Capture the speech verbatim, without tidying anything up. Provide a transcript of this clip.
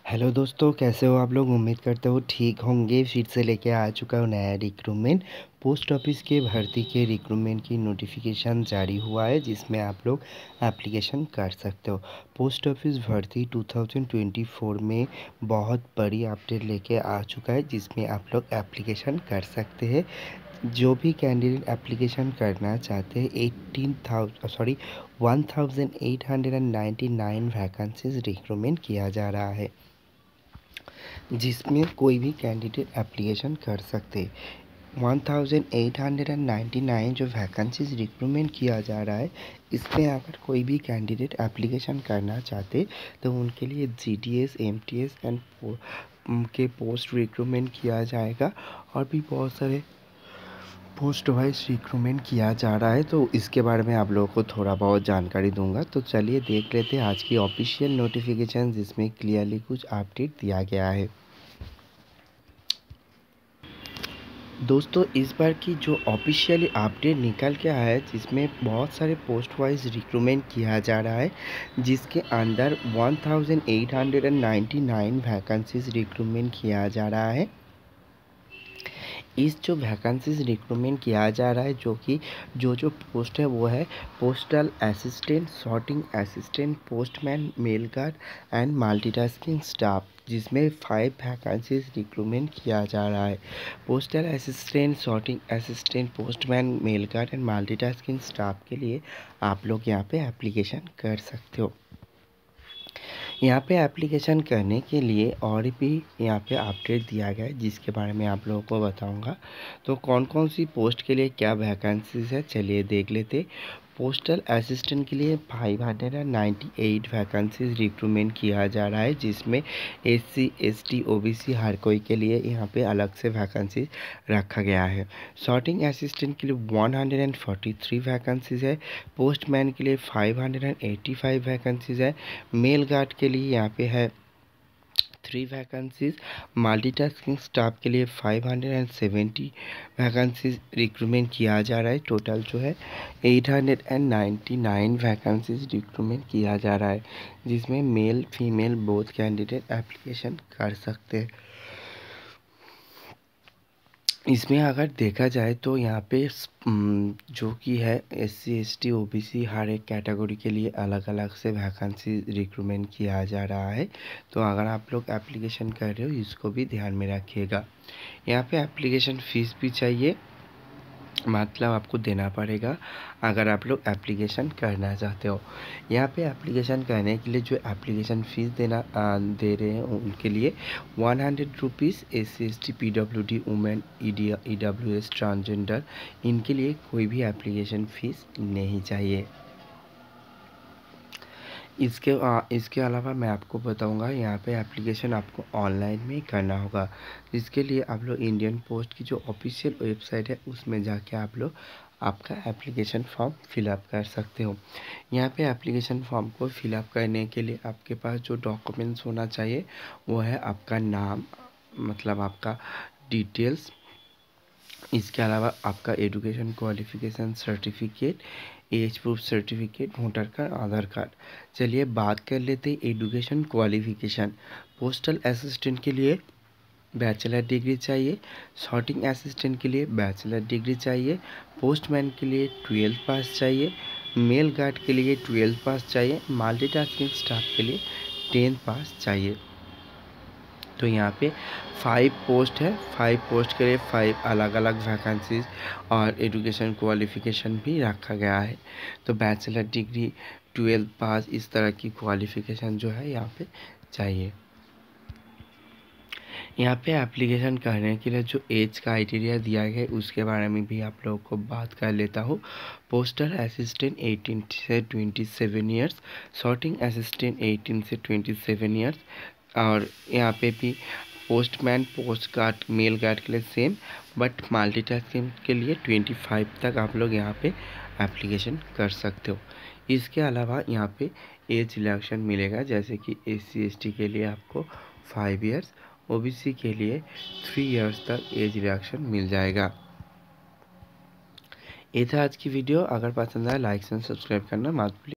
Hello दोस्तों, कैसे हो आप लोग। उम्मीद करते हो ठीक होंगे। फिर से लेके आ चुका हूँ नया रिक्रूटमेंट। पोस्ट ऑफिस के भर्ती के रिक्रूटमेंट की नोटिफिकेशन जारी हुआ है, जिसमें आप लोग एप्लीकेशन कर सकते हो। पोस्ट ऑफिस भर्ती दो हज़ार चौबीस में बहुत बड़ी अपडेट लेके आ चुका है, जिसमें आप लोग एप्लीकेशन कर सकते हैं। जो भी कैंडिडेट एप्लीकेशन करना चाहते हैं, eighteen thousand sorry one thousand eight hundred ninety nine vacancies recruitment किया जा रहा है, जिसमें कोई भी कैंडिडेट एप्लीकेशन कर सकते। One thousand eight hundred ninety nine जो वैकेंसीज रिक्रूटमेंट किया जा रहा है, इसमें अगर कोई भी कैंडिडेट एप्लीकेशन करना चाहते तो उनके लिए G T S, M T S and के पोस्ट रिक्रूटमेंट किया जाएगा, और भी बहुत सारे पोस्ट वाइज रिक्रूटमेंट किया जा रहा है। तो इसके बारे में आप लोगों को थोड़ा बहुत जानकारी दूंगा। तो चलिए देख लेते हैं आज की ऑफिशियल नोटिफिकेशन, जिसमें क्लियरली कुछ अपडेट दिया गया है। दोस्तों, इस बार की जो ऑफिशियली अपडेट निकल के आया है, जिसमें बहुत सारे पोस्ट वाइज रिक्रूटमेंट किया जा रहा है, जिसके अंदर अठारह सौ निन्यानवे वैकेंसीज रिक्रूटमेंट किया जा रहा है। इस जो वैकेंसीज रिक्रूटमेंट किया जा रहा है, जो कि जो जो पोस्ट है वो है postal assistant, sorting assistant, postman, mail guard and multitasking staff, जिसमें फाइव वैकेंसीज रिक्रूटमेंट किया जा रहा है। Postal assistant, sorting assistant, postman, mail guard and multitasking staff के लिए आप लोग यहाँ पे एप्लीकेशन कर सकते हो। यहाँ पे एप्लीकेशन करने के लिए और भी यहाँ पे अपडेट दिया गया है, जिसके बारे में आप लोगों को बताऊंगा। तो कौन कौन सी पोस्ट के लिए क्या वैकेंसीज है, चलिए देख लेते। पोस्टल असिस्टेंट के लिए five hundred ninety eight vacancies recruitment किया जा रहा है, जिसमें S C, S T, O B C हर कोई के लिए यहाँ पे अलग से वैकेंसीज रखा गया है। सॉर्टिंग असिस्टेंट के लिए one hundred forty three vacancies है। पोस्टमैन के लिए five hundred eighty five vacancies है। मेल गार्ड के लिए यहाँ पे है थ्री वैकेंसीज। मल्टीटास्किंग स्टाफ के लिए five hundred seventy vacancies recruitment किया जा रहा है। टोटल जो है eight hundred ninety nine vacancies recruitment किया जा रहा है, जिसमें male female both candidate application कर सकते हैं। इसमें अगर देखा जाए तो यहाँ पे जो कि है S C, S T, O B C हर एक कैटेगरी के लिए अलग अलग से वैकेंसी रिक्रूटमेंट किया जा रहा है। तो अगर आप लोग एप्लीकेशन कर रहे हो, इसको भी ध्यान में रखिएगा। यहाँ पे एप्लीकेशन फ़ीस भी चाहिए, मतलब आपको देना पड़ेगा अगर आप लोग एप्लीकेशन करना चाहते हो। यहाँ पे एप्लीकेशन करने के लिए जो एप्लीकेशन फ़ीस देना आ, दे रहे हैं उनके लिए one hundred rupees S C, S T, P W D, women, E D E W S, transgender, इनके लिए कोई भी एप्लीकेशन फ़ीस नहीं चाहिए। इसके आ, इसके अलावा मैं आपको बताऊंगा, यहाँ पे एप्लीकेशन आपको ऑनलाइन में करना होगा। इसके लिए आप लोग इंडियन पोस्ट की जो ऑफिशियल वेबसाइट है, उसमें जाके आप लोग आपका एप्लीकेशन फॉर्म फिलअप कर सकते हो। यहाँ पे एप्लीकेशन फॉर्म को फिलअप करने के लिए आपके पास जो डॉक्यूमेंट्स होना चाहिए वो है आपका नाम, मतलब आपका डिटेल्स। इसके अलावा आपका education qualification certificate, age proof certificate, voter card, Aadhaar card. चलिए बात कर लेते हैं एजुकेशन क्वालिफिकेशन। पोस्टल असिस्टेंट के लिए बैचलर डिग्री चाहिए। सॉर्टिंग असिस्टेंट के लिए बैचलर डिग्री चाहिए। पोस्टमैन के लिए ट्वेल्थ पास चाहिए। मेल गार्ड के लिए ट्वेल्थ पास चाहिए। मल्टीटास्किंग स्टाफ के लिए टेंथ पास चाहिए। तो यहाँ पे फाइव पोस्ट है, फाइव पोस्ट के लिए फाइव अलग अलग वैकेंसीज और एजुकेशन क्वालिफिकेशन भी रखा गया है। तो बैचलर डिग्री, ट्वेल्थ पास, इस तरह की क्वालिफिकेशन जो है यहाँ पे चाहिए। यहाँ पे एप्लीकेशन करने के लिए जो एज क्राइटेरिया दिया गया है, उसके बारे में भी आप लोगों को बात कर लेता हूँ। पोस्टल असिस्टेंट एटीन से twenty seven years, sorting assistant eighteen से ट्वेंटी सेवन ईयर्स, और यहाँ पे भी postman, post card, mail guard के लिए सेम, बट मल्टीटास्किंग के लिए ट्वेंटी फाइव तक आप लोग यहाँ पे एप्लीकेशन कर सकते हो। इसके अलावा यहाँ पे एज रिलैक्सेशन मिलेगा, जैसे कि एस सी, एस टी के लिए आपको five years, O B C के लिए थ्री इयर्स तक एज रिडक्शन मिल जाएगा। ये था आज की वीडियो। अगर पसंद आए लाइक एंड सब्सक्राइब करना मत भूलिए।